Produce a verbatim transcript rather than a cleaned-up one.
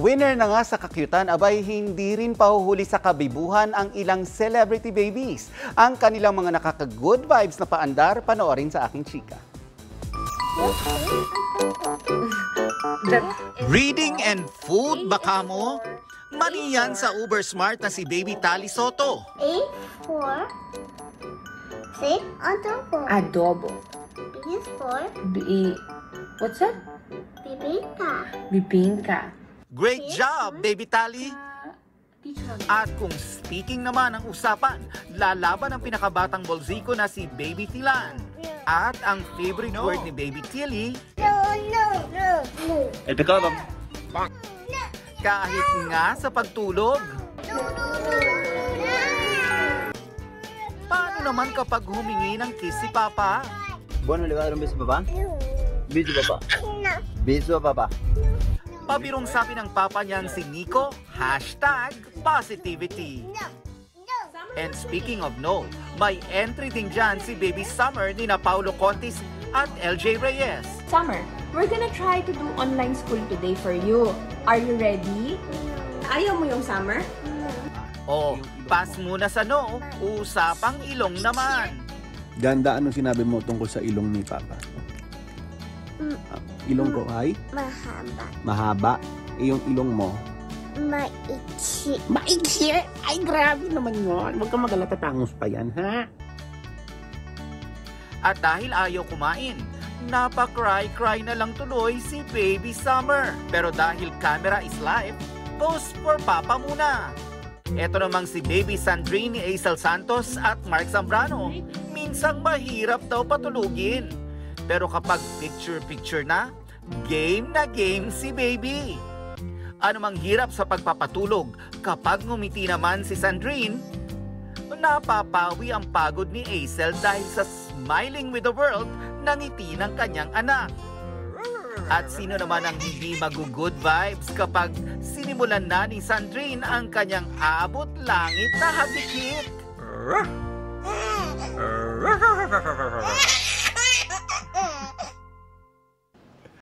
Winner na nga sa kakyutan, abay hindi rin pahuhuli sa kabibuhan ang ilang celebrity babies. Ang kanilang mga nakaka-good vibes na paandar, panoorin sa aking chika. Reading and food baka mo? Mali yan sa uber smart na si Baby Tali Soto. A for say adobo. Adobo. B is for B What's that? bibingka. Bibingka. Great job, Baby Tali! At kung speaking naman ng usapan, lalaban ang pinakabatang bolsiko na si Baby Tilan. At ang favorite word ni Baby Tilly, No, no, no, no. El pecado. kahit nga sa pagtulog. No, no, no, no. Paano naman kapag humingi ng kiss si Papa? Bueno, le va a dar un beso a papá. Beso papá. No. Beso a papá. Pabirong sabi ng papa niyang si Nico, hashtag positivity. And speaking of no, may entry din dyan si Baby Summer ni na Paulo Contis at L J Reyes. Summer, we're gonna try to do online school today for you. Are you ready? Ayaw mo yung Summer? O, pass muna sa no, usapang ilong naman. Ganda, anong sinabi mo tungkol sa ilong ni Papa? Mm. Ah, ilong ko ay Mahaba. mahaba. Eh, yung ilong mo, Maiksi. maiksi. Ay, grabe naman yun. Huwag kang magalata, tangos pa yan, ha? At dahil ayaw kumain, napaka-cry-cry na lang tuloy si Baby Summer. Pero dahil camera is live, pose for Papa muna. Eto namang si Baby Sandrine ni Aisel Santos at Mark Zambrano. Minsang mahirap daw patulugin. Pero kapag picture-picture na, game na game si Baby. Ano mang hirap sa pagpapatulog, kapag ngumiti naman si Sandrine, napapawi ang pagod ni Aisel dahil sa smiling with the world na ngiti ng kanyang anak. At sino naman ang hindi mag-good vibes kapag sinimulan na ni Sandrine ang kanyang abot langit na habikit?